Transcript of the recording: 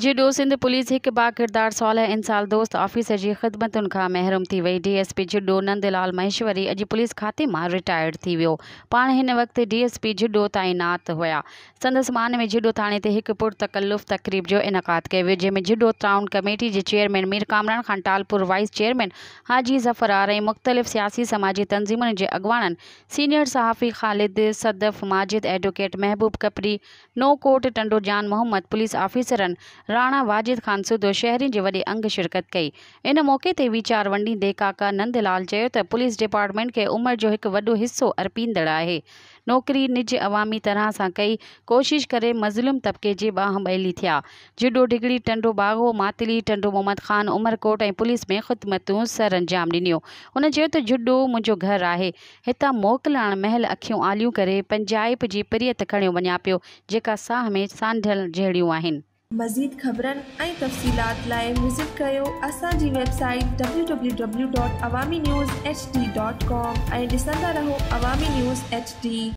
जिडो Sindh police एक बाकिरदार सालह इंसाल दोस्त officer जी ख़िदमतुनि खां महरूम थी वई। DSP जिडो नंदलाल महेश्वरी अॼु पुलिस खाते मां रिटायर्ड थी वियो। पाण हिन वक़्तु DSP जिडो तैनात हुया। संदसि मान में जिडो थाणे ते हिकु पुरतकल्लुफ़ तक़रीब जो इनक़ाद कयो वियो, जंहिंमें जिडो ताउन कमेटी जे chairman Mir Kamran Khan, Talpur vice chairman Haji Zafar आर ऐं मुख़्तलिफ़ सियासी समाजी तंज़ीमुनि जे अॻवाननि, सीनियर सहाफ़ी ख़ालिद सदफ़ माजिद, एडवोकेट महबूब कपरी, नो कोट टंडो जान मोहम्मद, पुलिस ऑफिसरनि राणा वाजिद खान सुदो, शहरी जे वॾे अंग शिरकत कई। इन मौक़े ते वीचार वंडींदे काका नंदलाल चयो त पुलिस डिपार्टमेंट खे उमिरि जो हिकु वॾो हिसो अर्पींदड़ आहे। नौकरी निज अवामी तरह सां कई, कोशिश करे मज़लूम तबिके जे बाह ॿेली थिया। जिडो डिगड़ी टंडो बागो, मातली टंडो मोहम्मद खान, उमरकोट ऐं पुलिस में ख़िदमतूं सर अंजाम ॾिनियूं। हुन चयो त जिडो मुंहिंजो घरु आहे, हितां मोकिलण महिल अखियूं आलियूं करे पंजाइप जी पिरियत खणियो वञा पियो, जेका साह में सांढियल जहिड़ियूं आहिनि। मज़ीद ख़बरनि ऐं तफ़सीलात लाइ विज़िट कयो असांजी वेबसाइट www.awamiNewsHD.com ऐं ॾिसंदा रहो अवामी न्यूज़ HD।